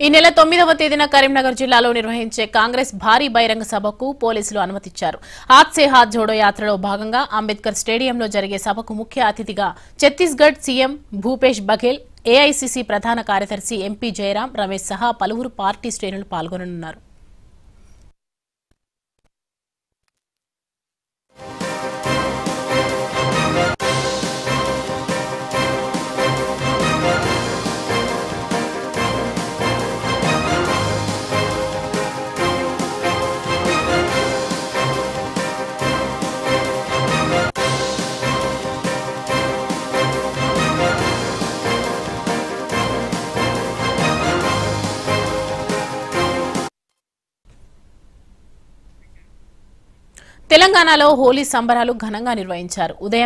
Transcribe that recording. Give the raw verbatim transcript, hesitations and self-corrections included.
ఈ నెల తొమ్మిదవ తేదీన కరీంనగర్ జిల్లాలో నిర్వహించే కాంగ్రెస్ భారీ బహిరంగ సభకు పోలీసులు అనుమతిచ్చారు. హాత్ సే హాత్ జోడో యాత్రలో భాగంగా అంబేద్కర్ స్టేడియంలో జరిగే సభకు ముఖ్య అతిథిగా ఛత్తీస్గఢ్ సీఎం భూపేష్ బఘేల్, ఏఐసీసీ ప్రధాన కార్యదర్శి ఎంపీ జయరాం రమేష్ సహా పలువురు పార్టీ శ్రేణులు పాల్గొననున్నారు. తెలంగాణలో హోలీ సంబరాలు ఘనంగా నిర్వహించారు. ఉదయం